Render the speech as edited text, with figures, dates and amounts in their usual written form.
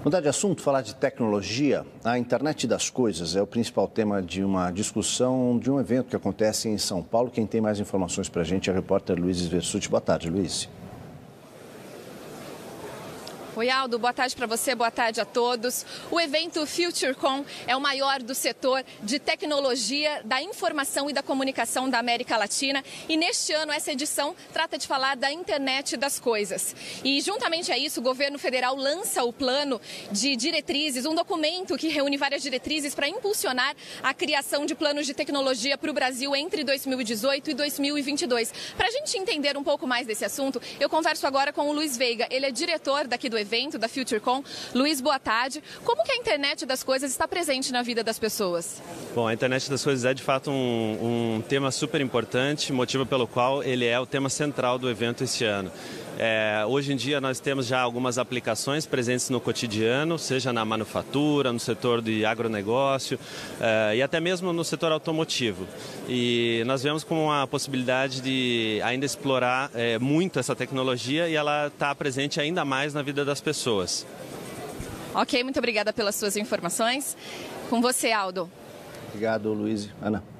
Mudar de assunto, falar de tecnologia. A internet das coisas é o principal tema de uma discussão de um evento que acontece em São Paulo. Quem tem mais informações para a gente é o repórter Luiz Versutti. Boa tarde, Luiz. Oi, Aldo, boa tarde para você, boa tarde a todos. O evento FutureCon é o maior do setor de tecnologia, da informação e da comunicação da América Latina. E neste ano, essa edição trata de falar da internet das coisas. E juntamente a isso, o governo federal lança o plano de diretrizes, um documento que reúne várias diretrizes para impulsionar a criação de planos de tecnologia para o Brasil entre 2018 e 2022. Para a gente entender um pouco mais desse assunto, eu converso agora com o Luiz Veiga. Ele é diretor daqui do evento da FutureCon. Luiz, boa tarde. Como que a internet das coisas está presente na vida das pessoas? Bom, a internet das coisas é de fato um tema super importante, motivo pelo qual ele é o tema central do evento este ano. Hoje em dia nós temos já algumas aplicações presentes no cotidiano, seja na manufatura, no setor de agronegócio e até mesmo no setor automotivo. E nós vemos como uma possibilidade de ainda explorar muito essa tecnologia e ela está presente ainda mais na vida das pessoas. Ok, muito obrigada pelas suas informações. Com você, Aldo. Obrigado, Luiz. Ana.